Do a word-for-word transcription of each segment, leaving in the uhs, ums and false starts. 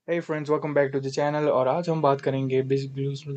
Hey friends, welcome back to the channel और आज हम बात करेंगे बिज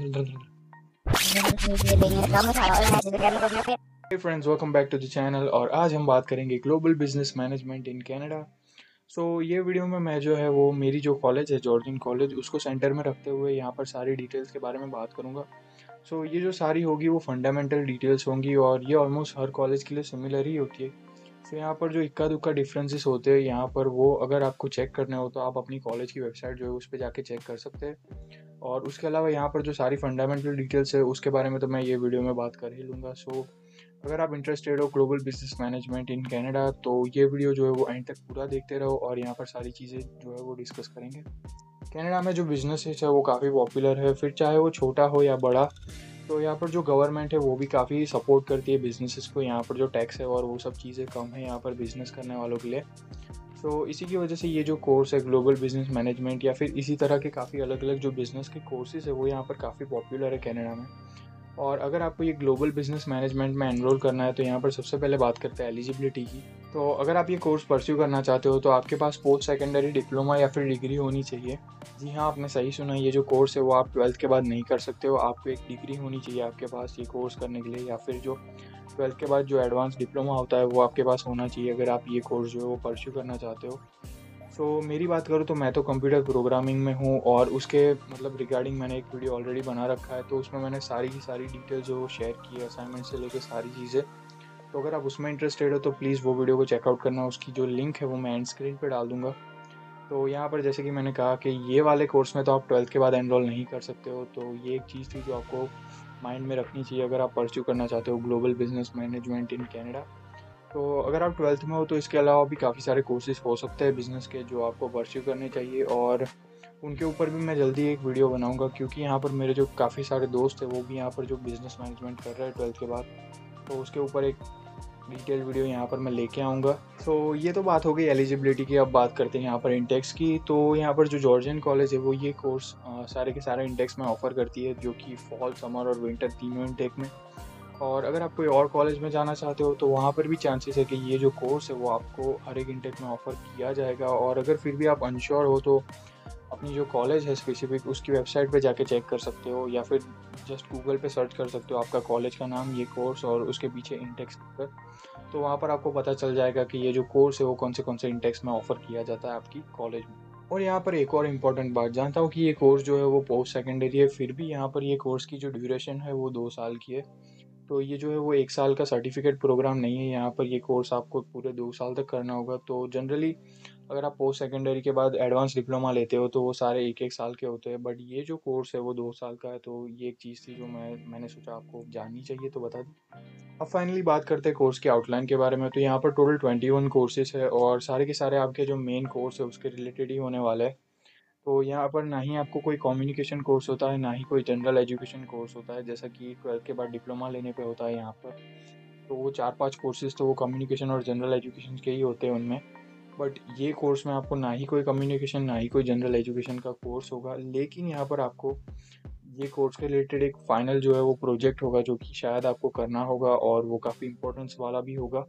Hey friends, welcome back to the channel और आज हम बात करेंगे global business management in Canada. So ये वीडियो में मैं जो है वो मेरी जो कॉलेज है जॉर्जियन कॉलेज उसको सेंटर में रखते हुए यहाँ पर सारी डिटेल्स के बारे में बात करूँगा। सो ये जो सारी होगी वो फंडामेंटल डिटेल्स होंगी और ये ऑलमोस्ट हर कॉलेज के लिए सिमिलर ही होती है। सो यहाँ पर जो इक्का दुक्का डिफरेंसेस होते हैं यहाँ पर वो अगर आपको चेक करने हो तो आप अपनी कॉलेज की वेबसाइट जो है उस पर जाके चेक कर सकते हैं। और उसके अलावा यहाँ पर जो सारी फंडामेंटल डिटेल्स है उसके बारे में तो मैं ये वीडियो में बात कर ही लूँगा। सो अगर आप इंटरेस्टेड हो global business management in Canada तो ये वीडियो जो है वो एंड तक पूरा देखते रहो और यहाँ पर सारी चीज़ें जो है वो डिस्कस करेंगे। कनाडा में जो बिजनेस है वो काफ़ी पॉपुलर है, फिर चाहे वो छोटा हो या बड़ा। तो यहाँ पर जो गवर्नमेंट है वो भी काफ़ी सपोर्ट करती है बिजनेसेस को। यहाँ पर जो टैक्स है और वो सब चीज़ें कम है यहाँ पर बिजनेस करने वालों के लिए। तो इसी की वजह से ये जो कोर्स है ग्लोबल बिजनेस मैनेजमेंट या फिर इसी तरह के काफ़ी अलग अलग जो बिज़नेस के कोर्सेज़ है वो यहाँ पर काफ़ी पॉपुलर है कनाडा में। और अगर आपको ये ग्लोबल बिजनेस मैनेजमेंट में एनरोल करना है तो यहाँ पर सबसे पहले बात करते हैं एलिजिबिलिटी की। तो अगर आप ये कोर्स परस्यू करना चाहते हो तो आपके पास पोस्ट सेकेंडरी डिप्लोमा या फिर डिग्री होनी चाहिए। जी हाँ, आपने सही सुना, ये जो कोर्स है वो आप ट्वेल्थ के बाद नहीं कर सकते हो। आपको एक डिग्री होनी चाहिए आपके पास ये कोर्स करने के लिए, या फिर जो ट्वेल्थ के बाद जो एडवांस डिप्लोमा होता है वो आपके पास होना चाहिए अगर आप ये कोर्स जो है वो परस्यू करना चाहते हो। सो so, मेरी बात करूँ तो मैं तो कंप्यूटर प्रोग्रामिंग में हूँ और उसके मतलब रिगार्डिंग मैंने एक वीडियो ऑलरेडी बना रखा है, तो उसमें मैंने सारी की सारी डिटेल्स जो शेयर की है असाइनमेंट से लेकर सारी चीज़ें। तो अगर आप उसमें इंटरेस्टेड हो तो प्लीज़ वो वीडियो को चेकआउट करना, उसकी जो लिंक है वो मैं एंड स्क्रीन पे डाल दूँगा। तो यहाँ पर जैसे कि मैंने कहा कि ये वाले कोर्स में तो आप ट्वेल्थ के बाद एनरोल नहीं कर सकते हो, तो ये एक चीज़ थी जो आपको माइंड में रखनी चाहिए अगर आप परस्यू करना चाहते हो global business management in Canada. तो अगर आप ट्वेल्थ में हो तो इसके अलावा भी काफ़ी सारे कोर्सेज़ हो सकते हैं बिज़नेस के जो आपको परस्यू करने चाहिए, और उनके ऊपर भी मैं जल्दी एक वीडियो बनाऊंगा क्योंकि यहाँ पर मेरे जो काफ़ी सारे दोस्त हैं वो भी यहाँ पर जो बिज़नेस मैनेजमेंट कर रहे हैं ट्वेल्थ के बाद, तो उसके ऊपर एक डिटेल वीडियो यहाँ पर मैं लेके आऊँगा। सो ये तो बात हो गई एलिजिबिलिटी की। अब बात करते हैं यहाँ पर इंटेक्स की। तो यहाँ पर जो जॉर्जियन कॉलेज है वो ये कोर्स सारे के सारे इंटेक्स में ऑफ़र करती है, जो कि फॉल, समर और विंटर तीनों इंटेक में। और अगर आप कोई और कॉलेज में जाना चाहते हो तो वहाँ पर भी चांसेस है कि ये जो कोर्स है वो आपको हर एक इंटेक में ऑफ़र किया जाएगा। और अगर फिर भी आप अनश्योर हो तो अपनी जो कॉलेज है स्पेसिफिक उसकी वेबसाइट पे जाके चेक कर सकते हो, या फिर जस्ट गूगल पे सर्च कर सकते हो आपका कॉलेज का नाम, ये कोर्स और उसके पीछे इंटेक्स कर, तो वहाँ पर आपको पता चल जाएगा कि ये जो कोर्स है वो कौन से कौन से इंटेक्स में ऑफ़र किया जाता है आपकी कॉलेज में। और यहाँ पर एक और इम्पॉर्टेंट बात, जानता हूँ कि ये कोर्स जो है वो पोस्ट सेकेंडरी है, फिर भी यहाँ पर ये कोर्स की जो ड्यूरेशन है वो दो साल की है। तो ये जो है वो एक साल का सर्टिफिकेट प्रोग्राम नहीं है, यहाँ पर ये कोर्स आपको पूरे दो साल तक करना होगा। तो जनरली अगर आप पोस्ट सेकेंडरी के बाद एडवांस डिप्लोमा लेते हो तो वो सारे एक एक साल के होते हैं, बट ये जो कोर्स है वो दो साल का है। तो ये एक चीज़ थी जो मैं मैंने सोचा आपको जाननी चाहिए तो बता दूँ। अब फाइनली बात करते हैं कोर्स के आउटलाइन के बारे में। तो यहाँ पर टोटल ट्वेंटी वन कोर्सेज है और सारे के सारे आपके जो मेन कोर्स है उसके रिलेटेड ही होने वाला है। तो यहाँ पर ना ही आपको कोई कम्युनिकेशन कोर्स होता है, ना ही कोई जनरल एजुकेशन कोर्स होता है जैसा कि ट्वेल्थ के बाद डिप्लोमा लेने पे होता है यहाँ पर। तो वो चार पांच कोर्सेज़ तो वो कम्युनिकेशन और जनरल एजुकेशन के ही होते हैं उनमें। बट ये कोर्स में आपको ना ही कोई कम्युनिकेशन ना ही कोई जनरल एजुकेशन का कोर्स होगा, लेकिन यहाँ पर आपको ये कोर्स के रिलेटेड एक फाइनल जो है वो प्रोजेक्ट होगा जो कि शायद आपको करना होगा और वो काफ़ी इंपॉर्टेंस वाला भी होगा।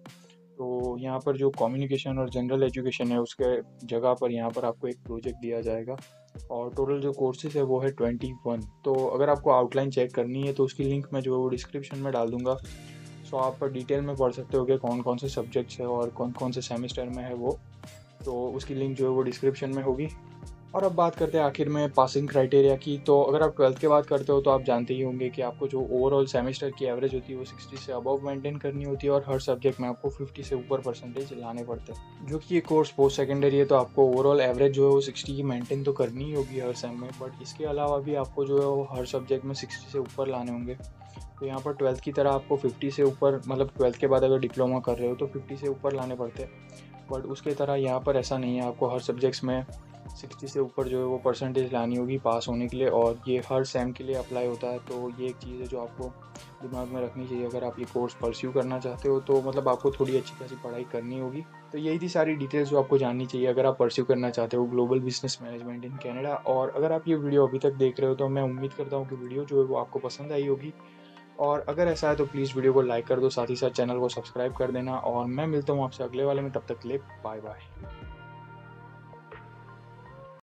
तो यहाँ पर जो कम्युनिकेशन और जनरल एजुकेशन है उसके जगह पर यहाँ पर आपको एक प्रोजेक्ट दिया जाएगा। और टोटल जो कोर्सेज है वो है ट्वेंटी वन। तो अगर आपको आउटलाइन चेक करनी है तो उसकी लिंक मैं जो है वो डिस्क्रिप्शन में डाल दूँगा। सो आप डिटेल में पढ़ सकते हो कि कौन कौन से सब्जेक्ट्स है और कौन कौन से सेमेस्टर में है वो। तो उसकी लिंक जो है वो डिस्क्रिप्शन में होगी। और अब बात करते हैं आखिर में पासिंग क्राइटेरिया की। तो अगर आप ट्वेल्थ के बाद करते हो तो आप जानते ही होंगे कि आपको जो ओवरऑल सेमेस्टर की एवरेज होती है वो सिक्सटी से अबव मेंटेन करनी होती है और हर सब्जेक्ट में आपको फिफ्टी से ऊपर परसेंटेज लाने पड़ते हैं। जो कि ये कोर्स पोस्ट सेकेंडरी है तो आपको ओवरऑल एवरेज जो है वो सिक्सटी की मेंटेन तो करनी ही होगी हर सेम में, बट इसके अलावा भी आपको जो है वो हर सब्जेक्ट में सिक्सटी से ऊपर लाने होंगे। तो यहाँ पर ट्वेल्थ की तरह आपको फिफ्टी से ऊपर, मतलब ट्वेल्थ के बाद अगर डिप्लोमा कर रहे हो तो फिफ्टी से ऊपर लाने पड़ते हैं। बट उसके तरह यहाँ पर ऐसा नहीं है, आपको हर सब्जेक्ट्स में सिक्सटी से ऊपर जो है वो परसेंटेज लानी होगी पास होने के लिए, और ये हर सेम के लिए अप्लाई होता है। तो ये एक चीज़ है जो आपको दिमाग में रखनी चाहिए अगर आप ये कोर्स परस्यू करना चाहते हो, तो मतलब आपको थोड़ी अच्छी खासी पढ़ाई करनी होगी। तो यही थी सारी डिटेल्स जो आपको जाननी चाहिए अगर आप परस्यू करना चाहते हो global business management in Canada. और अगर आप ये वीडियो अभी तक देख रहे हो तो मैं उम्मीद करता हूँ कि वीडियो जो है वो आपको पसंद आई होगी। और अगर ऐसा है तो प्लीज़ वीडियो को लाइक कर दो, साथ ही साथ चैनल को सब्सक्राइब कर देना, और मैं मिलता हूँ आपसे अगले वाले में। तब तक के लिए बाय बाय।